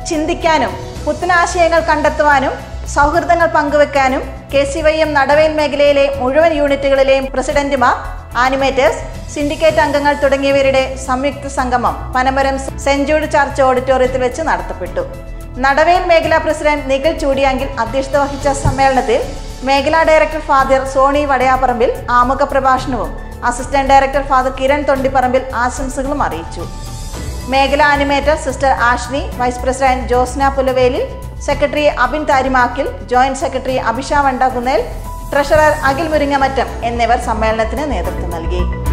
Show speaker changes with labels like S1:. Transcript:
S1: ചിന്തിക്കാനും പുത്തനാശയങ്ങൾ കണ്ടെത്തുവാനും സൗഹൃദങ്ങൾ പങ്കുവെക്കാനും KCYM നടവേൽ മേഖലയിലെ മുഴുവൻ യൂണിറ്റുകളിലെയും പ്രസിഡന്റുമാർ, ആനിമേറ്റേഴ്സ്, സിൻഡിക്കേറ്റ് അംഗങ്ങൾ തുടങ്ങിയവരുടെ സംയുക്ത സംഗമം പനമരം സെന്റ് ജൂഡ് ചർച്ച് ഓഡിറ്റോറിയത്തിൽ വെച്ച് നടത്തപ്പെട്ടു. നടവേൽ മേഖലാ പ്രസിഡന്റ് നിഖിൽ ചൂടിയാങ്കിൽ അധ്യക്ഷത വഹിച്ച സമ്മേളനത്തിൽ മേഖലാ ഡയറക്ടർ ഫാദർ സോണി വടയാപ്പറമ്പിൽ ആമുഖ പ്രഭാഷണവും അസിസ്റ്റന്റ് ഡയറക്ടർ ഫാദർ കിരൺ തൊണ്ടിപ്പറമ്പിൽ ആശംസകളും അറിയിച്ചു. മേഖലാ animator sister Ashly, vice president Josna പുലവേലിൽ, സെക്രട്ടറി അബിൻ താരിമാക്കിൽ, ജോയിന്റ് സെക്രട്ടറി അഭിഷ വണ്ടകുന്നേൽ, ട്രഷറർ അഖിൽ മുരിങ്ങമറ്റം എന്നിവർ സമ്മേളനത്തിന് നേതൃത്വം നൽകി.